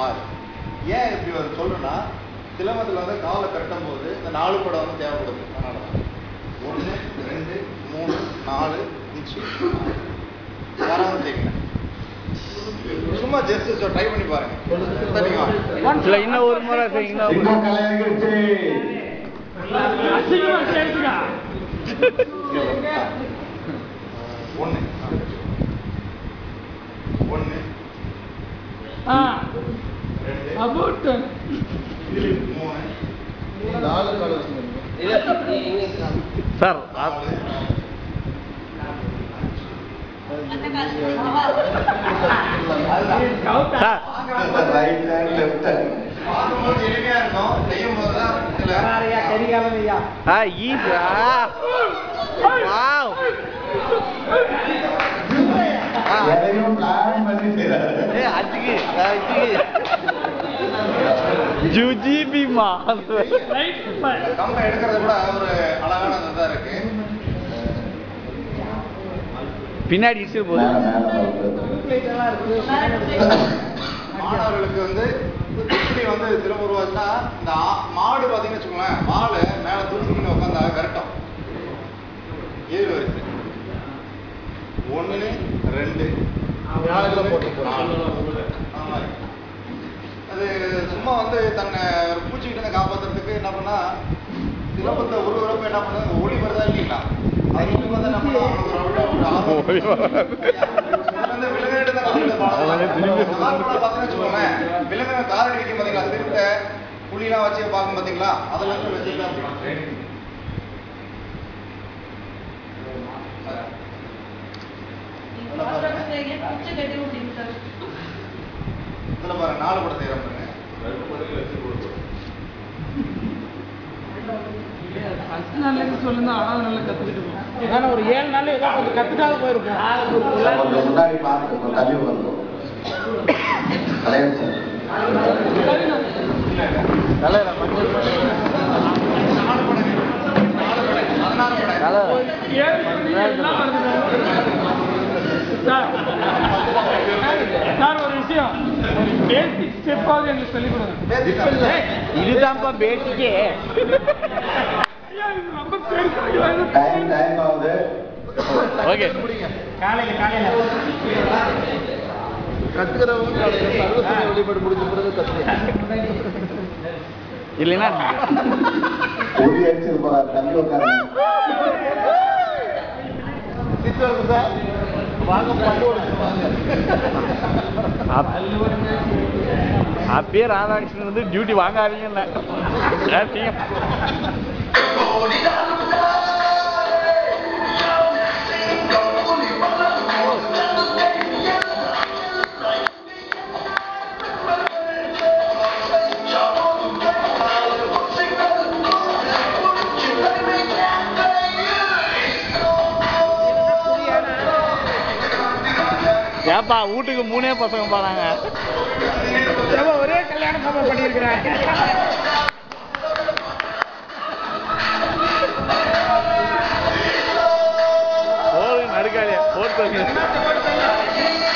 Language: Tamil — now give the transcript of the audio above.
6. ஏன் இப்படி சொல்றேன்னா சிலம்பத்தில் வந்து காலை கட்டும் போது இந்த 4 படம் வந்து தேவைப்படுது. அதனால 1 2 3 4 5 யாராவது தெரியுங்க சும்மா ஜஸ்ட் ட்ரை பண்ணி பாருங்க. இல்ல இன்னும் ஒரு முறை செய்யுங்க. ஒன்று சார் எளிமையா இருக்கும் செய்யும் போதுதான் கம்பை எடுக்கிறது கூட ஒரு அழகான இதுதான் இருக்கு. பின்னாடி இஷ்யூ போகுது. மாணவர்களுக்கு வந்து எப்படி வந்து திரும்ப உருவாச்சுன்னா இந்த மாடு பார்த்தீங்கன்னு வச்சுக்கோங்களேன், மாடு மேலே தூக்கின்னு உட்காந்தா விரட்டும் 7 வரிசை 1 2 அது சும்மா வந்து தன்னை ஒரு பூச்சிக்கிட்ட காப்பாற்றுறதுக்கு என்ன பண்ணா சிலம்பத்தை ஒரு உறப்ப என்ன பண்ணாங்க ஒளி வருதா இல்லைங்களா அது வந்து என்ன பண்ணுவோம் விலங்கு கார் அடிக்கும் பாத்தீங்களா, திருட்ட புலிலாம் வச்சு பார்க்கும் பாத்தீங்களா, அதெல்லாம் வச்சுக்கலாம். இதுல பாருங்க 4 படம் செய்யறோம் பாருங்க. சொல்லுங்க. ஆனா நல்லா கத்துக்கிட்டு ஒரு 7 நாள் ஏதோ கொஞ்சம் கத்துக்காத போயிருப்போம். முன்னாடி பார்த்து தள்ளி வந்தோம். சார் ஒரு விஷயம், பேசிக் ஸ்டெப்பாவது எங்களுக்கு சொல்லிக் கொடுங்க. இதுதான்ப்பா பேசிக்கே. ரொம்ப பெருசு. ஓகே காலையில கத்துக்கிறவங்க சர்வசமய வழிபாடு முடிஞ்ச பிறகு கத்துக்கிறேன். இல்லைன்னா தள்ளி உட்காருங்க சார். வாங்க அப்பயே ராதாகிருஷ்ணன் வந்து டியூட்டி வாங்காதீங்கன்னு. ஏப்பா வீட்டுக்கு 3 பசங்க போறாங்க. ஒரே கல்யாணம் பண்ணியிருக்கிறாங்க. நடுக்காலியா போட்டு